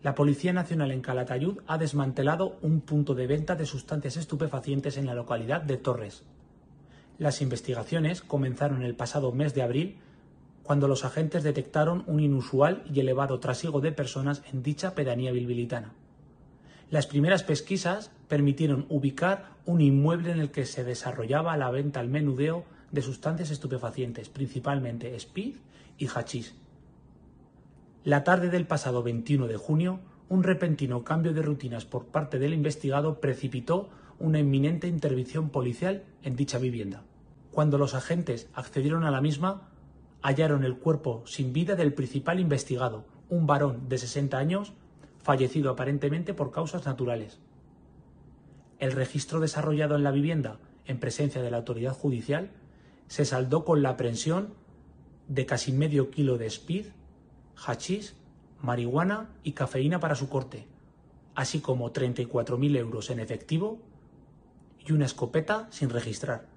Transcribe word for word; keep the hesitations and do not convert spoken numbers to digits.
La Policía Nacional en Calatayud ha desmantelado un punto de venta de sustancias estupefacientes en la localidad de Torres. Las investigaciones comenzaron el pasado mes de abril, cuando los agentes detectaron un inusual y elevado trasiego de personas en dicha pedanía bilbilitana. Las primeras pesquisas permitieron ubicar un inmueble en el que se desarrollaba la venta al menudeo de sustancias estupefacientes, principalmente speed y hachís. La tarde del pasado veintiuno de junio, un repentino cambio de rutinas por parte del investigado precipitó una inminente intervención policial en dicha vivienda. Cuando los agentes accedieron a la misma, hallaron el cuerpo sin vida del principal investigado, un varón de sesenta años, fallecido aparentemente por causas naturales. El registro desarrollado en la vivienda, en presencia de la autoridad judicial, se saldó con la aprehensión de casi medio kilo de speed, hachís, marihuana y cafeína para su corte, así como treinta y cuatro mil euros en efectivo y una escopeta sin registrar.